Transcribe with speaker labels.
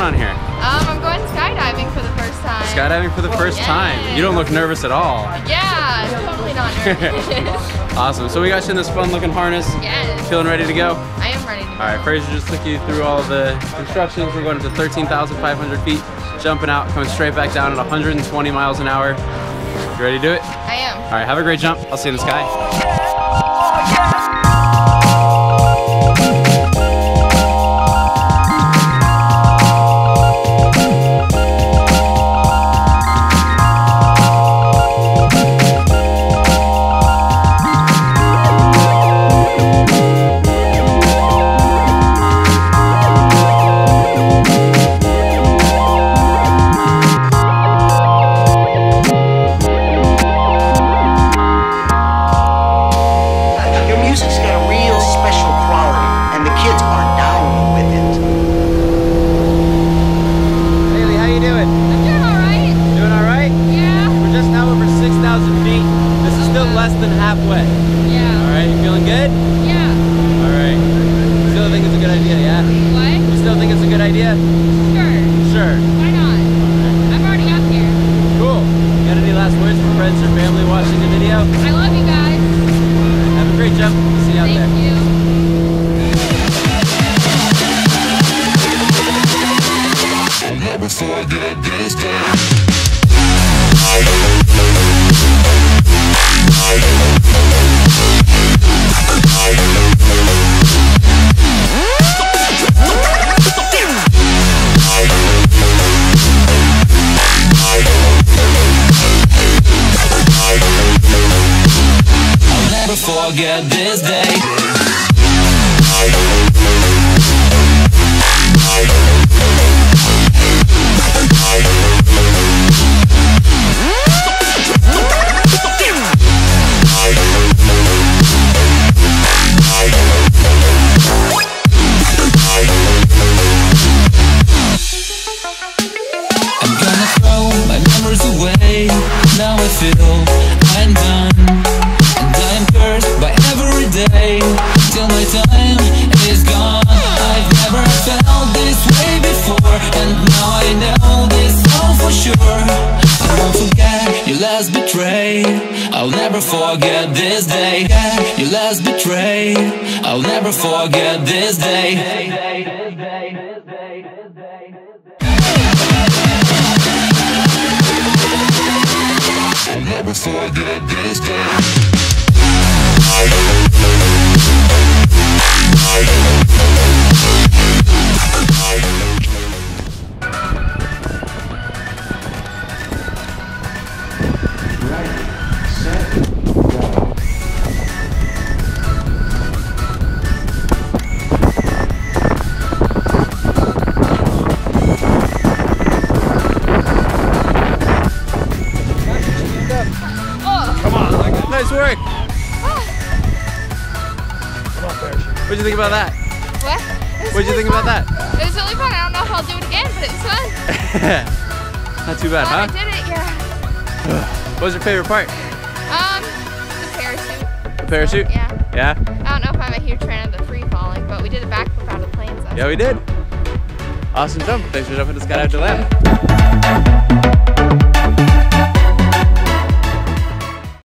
Speaker 1: on here?
Speaker 2: I'm going skydiving for the first time.
Speaker 1: Skydiving for the first time? You don't look nervous at all.
Speaker 2: Yeah, totally not nervous.
Speaker 1: Awesome. So we got you in this fun-looking harness.
Speaker 2: Yes.
Speaker 1: Feeling ready to go?
Speaker 2: I am ready to go.
Speaker 1: All right, Fraser just took you through all the instructions. We're going up to 13,500 feet, jumping out, coming straight back down at 120 miles an hour. You ready to do it?
Speaker 2: I am.
Speaker 1: All right, have a great jump. I'll see you in the sky. Less than halfway.
Speaker 2: Yeah.
Speaker 1: Alright, you feeling good?
Speaker 2: Yeah.
Speaker 1: Alright. You still think it's a good idea, yeah?
Speaker 2: What?
Speaker 1: You still think it's a good idea?
Speaker 2: Sure.
Speaker 1: Sure.
Speaker 2: Why not? Right. I'm already up here.
Speaker 1: Cool. Got any last words for friends or family watching the video?
Speaker 2: I love you guys.
Speaker 1: Right, have a great jump. See you out there.
Speaker 2: Thank you.
Speaker 3: Before I get this down. I'll never forget this day. I'm gonna throw my memories away. Now I feel I'm done, and I'm cursed by every day till my time is gone. I've never felt this way before, and now I know this all for sure. I won't forget your last betray. I'll never forget this day. Your last betray. I'll never forget this day. I'll never forget this day.
Speaker 1: Nice work. What'd you think about that?
Speaker 2: What?
Speaker 1: What'd you think about that?
Speaker 2: It was really fun. I don't know if I'll do it again, but it was fun.
Speaker 1: Not too bad, huh?
Speaker 2: I did it, yeah.
Speaker 1: What was your favorite part?
Speaker 2: The parachute.
Speaker 1: The parachute?
Speaker 2: Yeah.
Speaker 1: Yeah?
Speaker 2: I don't know if I'm a huge fan of the free falling, but we did a backflip out of the plane. So
Speaker 1: Yeah, we did. Awesome jump. Thanks for jumping to Skydive DeLand.